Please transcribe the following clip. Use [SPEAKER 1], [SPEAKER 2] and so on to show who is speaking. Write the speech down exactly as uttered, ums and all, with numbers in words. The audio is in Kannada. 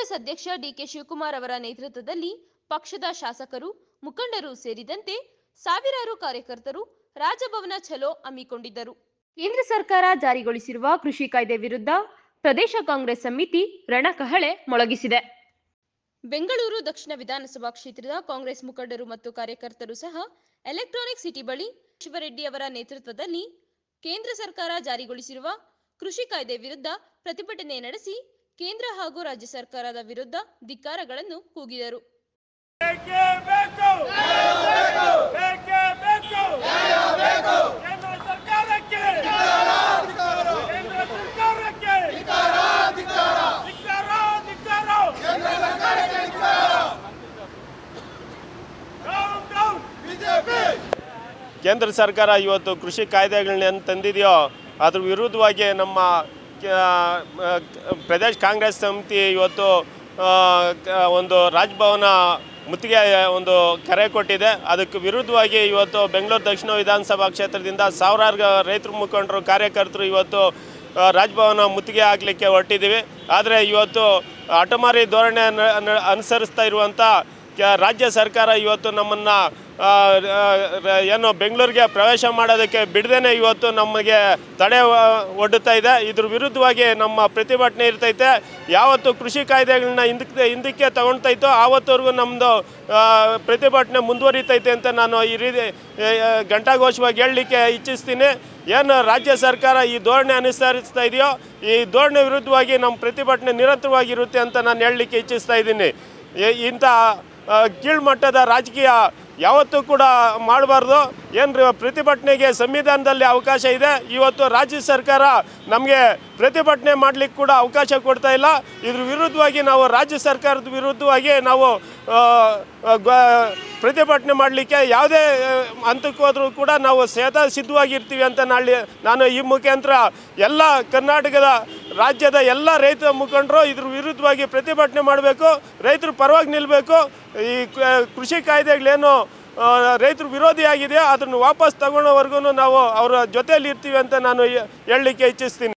[SPEAKER 1] ಕಾಂಗ್ರೆಸ್ ಅಧ್ಯಕ್ಷ ಡಿಕೆ ಶಿವಕುಮಾರ್ ಅವರ ನೇತೃತ್ವದಲ್ಲಿ ಪಕ್ಷದ ಶಾಸಕರು, ಮುಖಂಡರು ಸೇರಿದಂತೆ ಸಾವಿರಾರು ಕಾರ್ಯಕರ್ತರು ರಾಜಭವನ ಚಲೋ ಹಮ್ಮಿಕೊಂಡಿದ್ದರು. ಕೇಂದ್ರ ಸರ್ಕಾರ ಜಾರಿಗೊಳಿಸಿರುವ ಕೃಷಿ ಕಾಯ್ದೆ ವಿರುದ್ಧ ಪ್ರದೇಶ ಕಾಂಗ್ರೆಸ್ ಸಮಿತಿ ರಣಕಹಳೆ ಮೊಳಗಿಸಿದೆ. ಬೆಂಗಳೂರು ದಕ್ಷಿಣ ವಿಧಾನಸಭಾ ಕ್ಷೇತ್ರದ ಕಾಂಗ್ರೆಸ್ ಮುಖಂಡರು ಮತ್ತು ಕಾರ್ಯಕರ್ತರು ಸಹ ಎಲೆಕ್ಟ್ರಾನಿಕ್ ಸಿಟಿ ಬಳಿ ಶಿವರೆಡ್ಡಿ ಅವರ ನೇತೃತ್ವದಲ್ಲಿ ಕೇಂದ್ರ ಸರ್ಕಾರ ಜಾರಿಗೊಳಿಸಿರುವ ಕೃಷಿ ಕಾಯ್ದೆ ವಿರುದ್ಧ ಪ್ರತಿಭಟನೆ ನಡೆಸಿ ಕೇಂದ್ರ ಹಾಗೂ ರಾಜ್ಯ ಸರ್ಕಾರದ ವಿರುದ್ಧ ಧಿಕ್ಕಾರಗಳನ್ನು ಕೂಗಿದರು.
[SPEAKER 2] ಕೇಂದ್ರ ಸರ್ಕಾರ ಇವತ್ತು ಕೃಷಿ ಕಾಯ್ದೆಗಳನ್ನ ತಂದಿದೆಯೋ ಅದ್ರ ವಿರುದ್ಧವಾಗಿ ನಮ್ಮ ಪ್ರದೇಶ ಕಾಂಗ್ರೆಸ್ ಸಮಿತಿ ಇವತ್ತು ಒಂದು ರಾಜಭವನ ಮುತ್ತಿಗೆ ಒಂದು ಕರೆ ಕೊಟ್ಟಿದೆ. ಅದಕ್ಕೆ ವಿರುದ್ಧವಾಗಿ ಇವತ್ತು ಬೆಂಗಳೂರು ದಕ್ಷಿಣ ವಿಧಾನಸಭಾ ಕ್ಷೇತ್ರದಿಂದ ಸಾವಿರಾರು ರೈತರ ಮುಖಂಡರು, ಕಾರ್ಯಕರ್ತರು ಇವತ್ತು ರಾಜಭವನ ಮುತ್ತಿಗೆ ಹಾಕಲಿಕ್ಕೆ ಹೊರಟಿದ್ದೀವಿ. ಆದರೆ ಇವತ್ತು ಹಠಮಾರಿ ಧೋರಣೆ ಅನುಸರಿಸ್ತಾ ಇರುವಂಥ ರಾಜ್ಯ ಸರ್ಕಾರ ಇವತ್ತು ನಮ್ಮನ್ನು ಏನು ಬೆಂಗಳೂರಿಗೆ ಪ್ರವೇಶ ಮಾಡೋದಕ್ಕೆ ಬಿಡದೇ ಇವತ್ತು ನಮಗೆ ತಡೆ ಒಡ್ಡುತ್ತಾ ಇದೆ. ಇದ್ರ ವಿರುದ್ಧವಾಗಿ ನಮ್ಮ ಪ್ರತಿಭಟನೆ ಇರ್ತೈತೆ. ಯಾವತ್ತು ಕೃಷಿ ಕಾಯ್ದೆಗಳನ್ನ ಹಿಂದಕ್ಕೆ ಹಿಂದಕ್ಕೆ ತಗೊಳ್ತೈತೋ ಆವತ್ತವರೆಗೂ ನಮ್ಮದು ಪ್ರತಿಭಟನೆ ಮುಂದುವರಿತೈತೆ ಅಂತ ನಾನು ಈ ರೀತಿ ಘಂಟಾಘೋಷವಾಗಿ ಹೇಳಲಿಕ್ಕೆ ಇಚ್ಛಿಸ್ತೀನಿ. ಏನು ರಾಜ್ಯ ಸರ್ಕಾರ ಈ ಧೋರಣೆ ಅನುಸರಿಸ್ತಾ ಇದೆಯೋ ಈ ಧೋರಣೆ ವಿರುದ್ಧವಾಗಿ ನಮ್ಮ ಪ್ರತಿಭಟನೆ ನಿರಂತರವಾಗಿರುತ್ತೆ ಅಂತ ನಾನು ಹೇಳಲಿಕ್ಕೆ ಇಚ್ಛಿಸ್ತಾ ಇದ್ದೀನಿ. ಇಂಥ ಕೀಳ್ಮಟ್ಟದ ರಾಜಕೀಯ ಯಾವತ್ತೂ ಕೂಡ ಮಾಡಬಾರ್ದು. ಏನು ಪ್ರತಿಭಟನೆಗೆ ಸಂವಿಧಾನದಲ್ಲಿ ಅವಕಾಶ ಇದೆ. ಇವತ್ತು ರಾಜ್ಯ ಸರ್ಕಾರ ನಮಗೆ ಪ್ರತಿಭಟನೆ ಮಾಡಲಿಕ್ಕೆ ಕೂಡ ಅವಕಾಶ ಕೊಡ್ತಾ ಇಲ್ಲ. ಇದ್ರ ವಿರುದ್ಧವಾಗಿ ನಾವು ರಾಜ್ಯ ಸರ್ಕಾರದ ವಿರುದ್ಧವಾಗಿ ನಾವು ಪ್ರತಿಭಟನೆ ಮಾಡಲಿಕ್ಕೆ ಯಾವುದೇ ಹಂತಕ್ಕೆ ಹೋದರೂ ಕೂಡ ನಾವು ಸದಾ ಸಿದ್ಧವಾಗಿರ್ತೀವಿ ಅಂತ ನಾಳೆ ನಾನು ಈ ಮುಖಾಂತರ ಎಲ್ಲ ಕರ್ನಾಟಕದ ರಾಜ್ಯದ ಎಲ್ಲ ರೈತ ಮುಖಂಡರು ಇದ್ರ ವಿರುದ್ಧವಾಗಿ ಪ್ರತಿಭಟನೆ ಮಾಡಬೇಕು, ರೈತರ ಪರವಾಗಿ ನಿಲ್ಲಬೇಕು. ಈ ಕೃಷಿ ಕಾಯ್ದೆಗಳೇನು ರೈತರು ವಿರೋಧಿಯಾಗಿದೆ ಅದನ್ನು ವಾಪಸ್ ತಗೊಳ್ಳೋವರೆಗೂ ನಾವು ಅವರ ಜೊತೆಯಲ್ಲಿ ಇರ್ತೀವಿ ಅಂತ ನಾನು ಹೇಳಲಿಕ್ಕೆ ಇಚ್ಛಿಸ್ತೀನಿ.